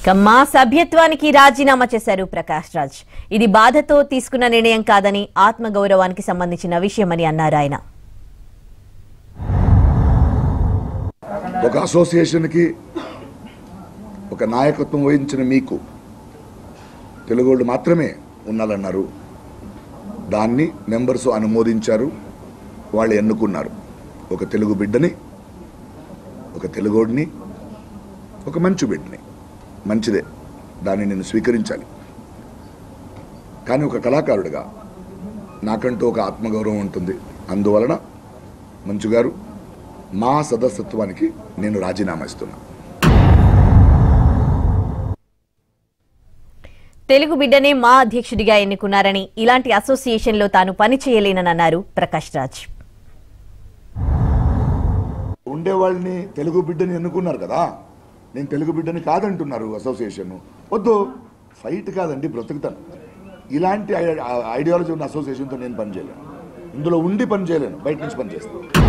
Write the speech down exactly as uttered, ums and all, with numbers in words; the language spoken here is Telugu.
మా సభ్యత్వానికి రాజీనామా చేశారు ప్రకాష్ రాజ్. ఇది బాధతో తీసుకున్న నిర్ణయం కాదని, ఆత్మగౌరవానికి సంబంధించిన విషయమని అన్నారు ఆయన. ఒక అసోసియేషన్కి ఒక నాయకత్వం వహించిన మీకు తెలుగోళ్ళు మాత్రమే ఉన్నారన్నారు. దాన్ని మెంబర్స్ అనుమోదించారు, వాళ్ళు ఎన్నుకున్నారు. ఒక తెలుగు బిడ్డని, ఒక తెలుగోడిని, ఒక మంచి బిడ్డని. మంచిదే, దాన్ని నేను స్వీకరించాలి. కానీ ఒక కళాకారుడిగా నాకంటూ ఒక ఆత్మగౌరవం ఉంటుంది. అందువలన మంచు గారు, మా సదస్యత్వానికి నేను రాజీనామా ఇస్తున్నా. తెలుగు బిడ్డనే మా అధ్యక్షుడిగా ఎన్నుకున్నారని, ఇలాంటి అసోసియేషన్లో తాను పని చేయలేనని అన్నారు ప్రకాష్ రాజ్. ఉండేవాళ్ళని తెలుగు బిడ్డని ఎన్నుకున్నారు కదా, నేను తెలుగు బిడ్డని కాదంటున్నారు అసోసియేషన్. వద్దు, ఫైట్ కాదండి, బ్రతుకుతాను. ఇలాంటి ఐడియాలజీ ఉన్న అసోసియేషన్తో నేను పనిచేయలేను. ఇందులో ఉండి పని చేయలేను, బయట నుంచి పని చేస్తాను.